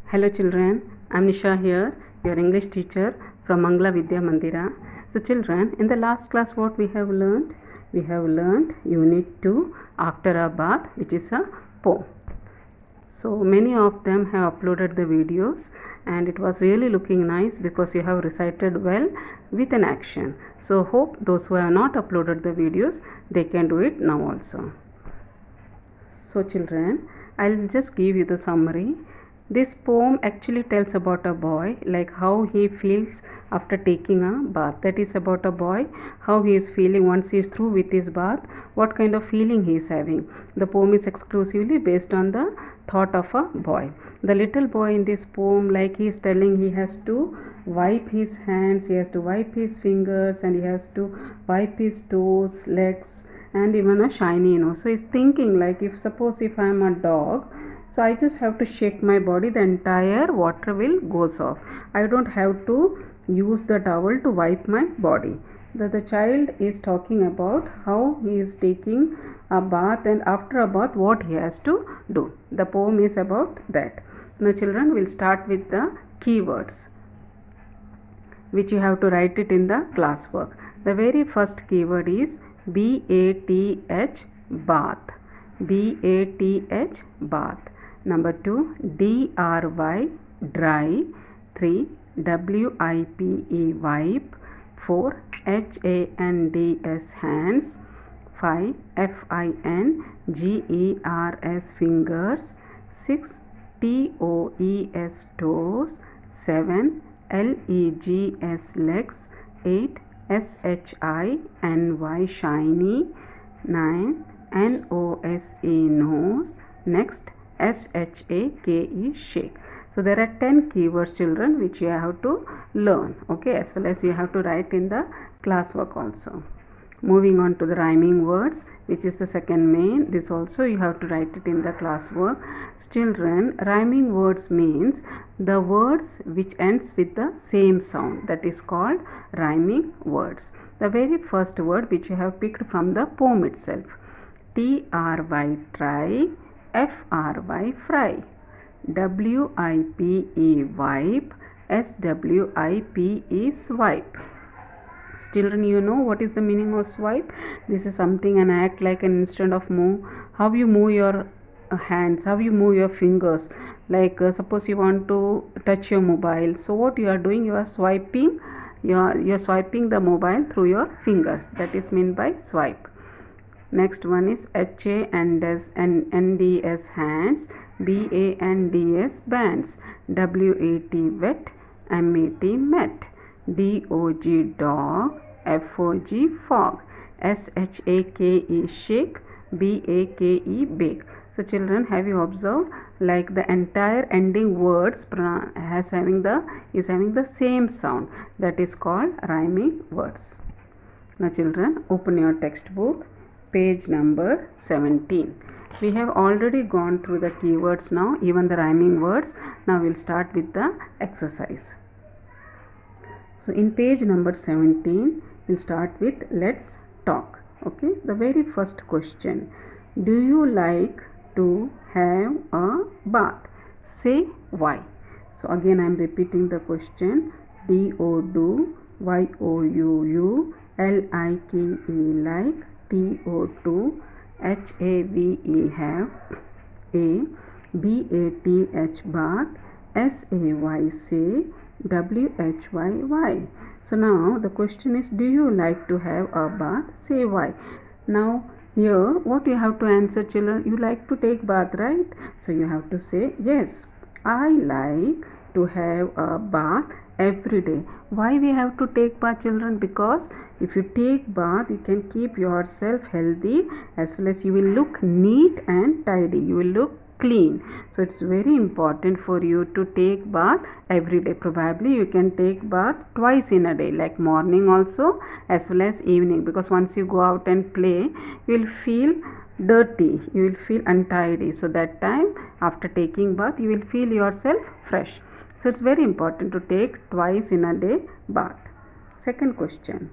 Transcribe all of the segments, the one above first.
Hello children, I am Nisha here, your English teacher from Mangala Vidya Mandira. So children, in the last class what we have learned? We have learned Unit 2 After a Bath, which is a poem. So many of them have uploaded the videos and it was really looking nice because you have recited well with an action. So hope those who have not uploaded the videos, they can do it now also. So children, I'll just give you the summary. This poem actually tells about a boy, like how he feels after taking a bath. That is about a boy, how he is feeling once he is through with his bath, what kind of feeling he is having. The poem is exclusively based on the thought of a boy. The little boy in this poem, like he is telling, he has to wipe his hands, he has to wipe his fingers, and he has to wipe his toes, legs, and even a shiny nose. So he's thinking, like, if suppose if I am a dog, so I just have to shake my body, the entire water will goes off. I don't have to use the towel to wipe my body. The child is talking about how he is taking a bath, and after a bath what he has to do. The poem is about that. Now children, will start with the keywords which you have to write it in the classwork. The very first keyword is BATH, bath. BATH, bath. Number 2, DRY, dry. 3, WIPE, wipe. 4, HANDS, hands. 5, FINGERS, fingers. 6, TOES, toes. 7, LEGS, legs. 8, SHINY, shiny. 9, NOSE, nose. Next, SHAKE, shake. So there are 10 keywords children which you have to learn, okay, as well as you have to write in the classwork also. Moving on to the rhyming words, which is the second main. This also you have to write it in the classwork. So children, rhyming words means the words which ends with the same sound, that is called rhyming words. The very first word which you have picked from the poem itself, TRY, try. FRY, fry. WIPE, wipe. SWIPE, swipe. Children, you know what is the meaning of swipe? This is something, an act like an instant of move. How you move your hands, how you move your fingers. Like suppose you want to touch your mobile. So what you are doing, you are swiping. You are swiping the mobile through your fingers. That is meant by swipe. Next one is HANDS, hands. BANDS, bands. WET, wet. MET, met. DOG, dog. FOG, fog. SHAKE, shake. BAKE, bake. So children, have you observed, like the entire ending words is having the same sound, that is called rhyming words. Now children, open your textbook, page number 17. We have already gone through the keywords now, even the rhyming words. Now we'll start with the exercise. So in page number 17, we'll start with let's talk. Okay, the very first question, do you like to have a bath? Say why. So again I am repeating the question, DO, YOUU, LIKE, like. TO2, HAVE, have. A, BATH, bath. SAY, say. WHY, why. So now the question is, do you like to have a bath? Say why. Now here what you have to answer children, you like to take bath, right? So you have to say yes, I like to have a bath every day. Why we have to take bath children? Because if you take bath, you can keep yourself healthy, as well as you will look neat and tidy, you will look clean. So it's very important for you to take bath every day. Probably you can take bath twice in a day, like morning also as well as evening, because once you go out and play, you will feel dirty, you will feel untidy. So that time after taking bath, you will feel yourself fresh. So it's very important to take twice in a day bath. Second question,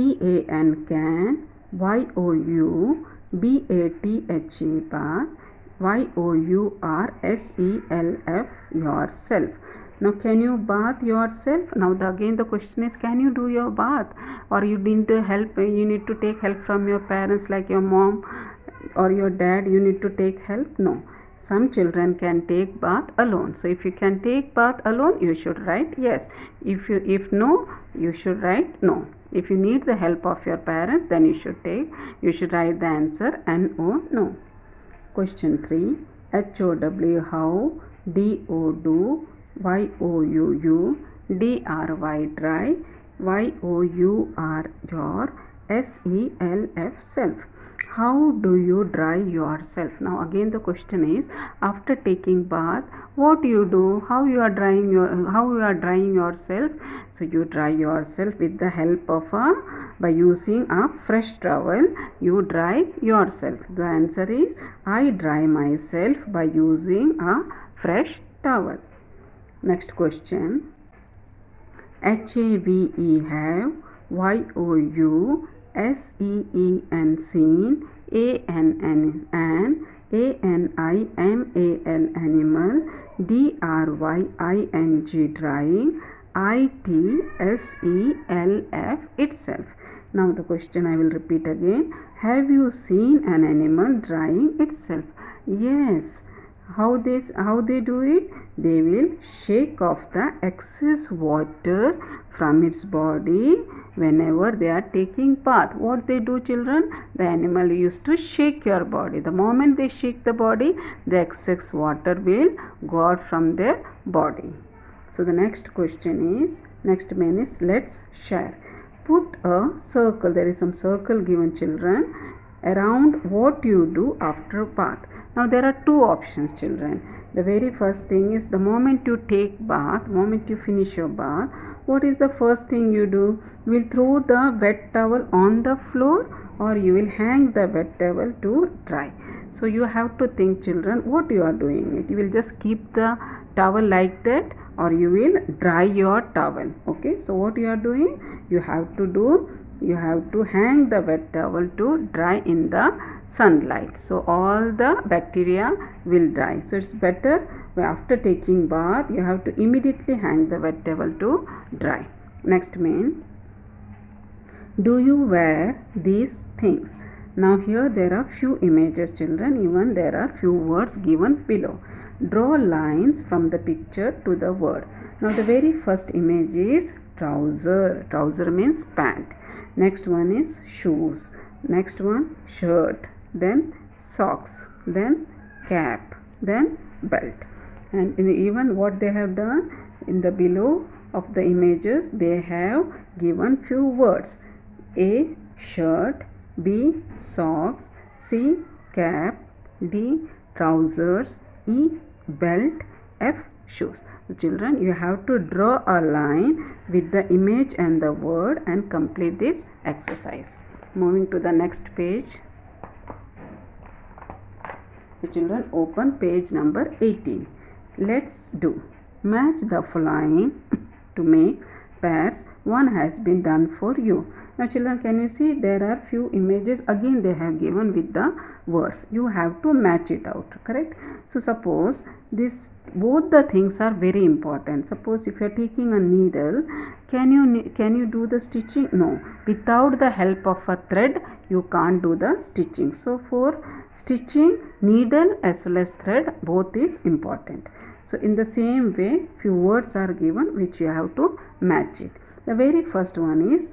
CAN, YOU, BATH, bath. yourself, yourself. Now can you bath yourself? Now again the question is, can you do your bath, or you need to help, you need to take help from your parents like your mom or your dad, you need to take help? No, some children can take bath alone. So if you can take bath alone, you should write yes. If no, you should write no. If you need the help of your parents, then you should write the answer no, no. Question 3. HOW, how, DO, do, YOUU, DRY, dry, YOUR, your, SELF, self. How do you dry yourself? Now again the question is, after taking bath, what do you do? How you are drying yourself? So you dry yourself with the help of by using a fresh towel. You dry yourself. The answer is, I dry myself by using a fresh towel. Next question. HAVE, have, YOU, SEEN, seen, ANN, an, ANIMAL, animal, DRYING, drying, ITSELF, itself. Now the question I will repeat again. Have you seen an animal drying itself? Yes. How they do it? They will shake off the excess water from its body whenever they are taking bath. What they do, children? The animal used to shake your body. The moment they shake the body, the excess water will go out from their body. So the next main is let's share. Put a circle. There is some circle given, children, around what you do after bath. Now there are two options, children. The very first thing is, the moment you take bath, moment you finish your bath, what is the first thing you do? You will throw the wet towel on the floor, or you will hang the wet towel to dry. So you have to think, children, what you are doing it. You will just keep the towel like that, or you will dry your towel. Okay, so what you are doing? You have to hang the wet towel to dry in the sunlight, so all the bacteria will dry. So it's better, after taking bath, you have to immediately hang the wet towel to dry. Next main. Do you wear these things? Now here there are few images, children. Even there are few words given below. Draw lines from the picture to the word. Now the very first image is trouser. Trouser means pant. Next one is shoes. Next one shirt. Then socks. Then cap. Then belt. And even what they have done in the below of the images, they have given few words. A shirt, B socks, C cap, D trousers, E belt, F shoes. So children, you have to draw a line with the image and the word and complete this exercise. Moving to the next page. So children, open page number 18. Let's do. Match the following to make pairs. One has been done for you. Now children, can you see there are few images, again they have given with the words. You have to match it out, correct? So suppose both the things are very important. Suppose if you are taking a needle, can you do the stitching? No. Without the help of a thread, you can't do the stitching. So for stitching, needle as well as thread, both is important. So in the same way, few words are given which you have to match it. The very first one is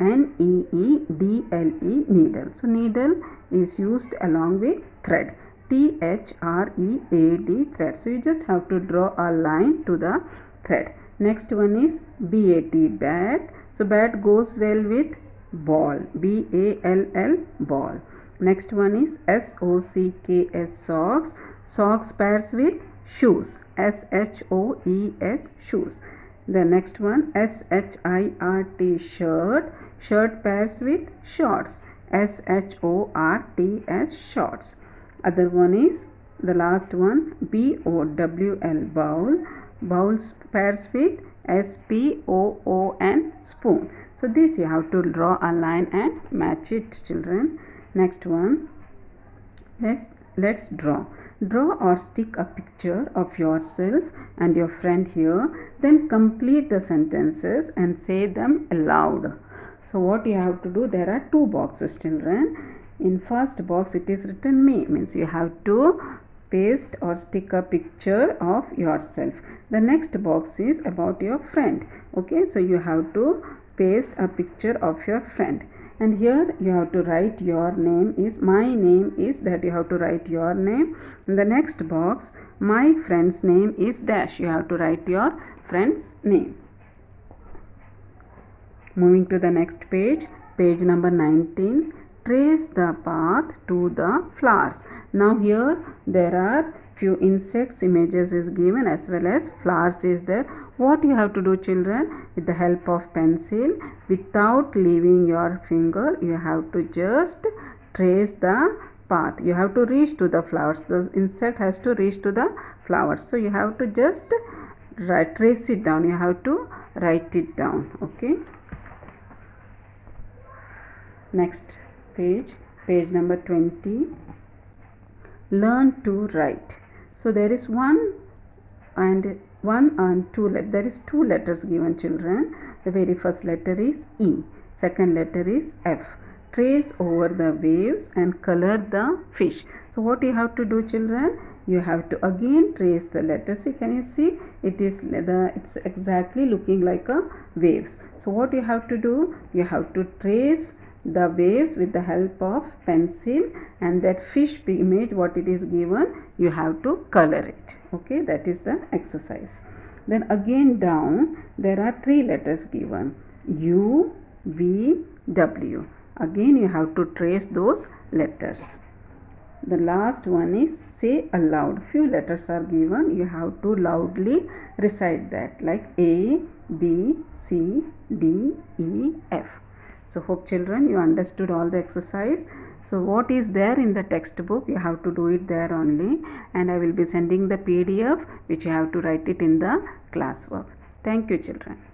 NEEDLE, needle. So needle is used along with thread. THREAD, thread. So you just have to draw a line to the thread. Next one is BAT, bat. So bat goes well with ball. BALL, ball. Next one is SOCKS, socks. Socks pairs with shoes. SHOES, shoes. The next one SHIRT, shirt. Shirt pairs with shorts. SHORTS, shorts. Other one is the last one BOWL, bowl. Bowls pairs with SPOON, spoon. So this you have to draw a line and match it, children. Next one, let's draw. Draw or stick a picture of yourself and your friend here. Then complete the sentences and say them aloud. So what you have to do, there are two boxes, children. In first box it is written me, means you have to paste or stick a picture of yourself. The next box is about your friend. Okay, so you have to paste a picture of your friend, and here you have to write your name is, my name is, that you have to write your name. In the next box, my friend's name is dash, you have to write your friend's name. Moving to the next page, page number 19. Trace the path to the flowers. Now here there are few insects images is given as well as flowers is there. What you have to do, children, with the help of pencil, without leaving your finger, you have to just trace the path. You have to reach to the flowers. The insect has to reach to the flowers. So you have to just trace it down. You have to write it down. Okay. Next page, page number 20. Learn to write. So there is one and two letters. There is two letters given, children. The very first letter is E. Second letter is F. Trace over the waves and color the fish. So what you have to do, children? You have to again trace the letter. See, can you see? It's exactly looking like a waves. So what you have to do? You have to trace the waves with the help of pencil, and that fish image what it is given, you have to color it. Okay, that is the exercise. Then again down there are three letters given, U, V, W. Again you have to trace those letters. The last one is say aloud. Few letters are given, you have to loudly recite that, like A, B, C, D, E, F. So hope, children, you understood all the exercise. So what is there in the textbook, you have to do it there only, and I will be sending the PDF which you have to write it in the classwork. Thank you, children.